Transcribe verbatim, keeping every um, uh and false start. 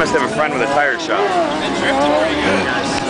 must have a friend with a tire shop. Been drifting pretty good.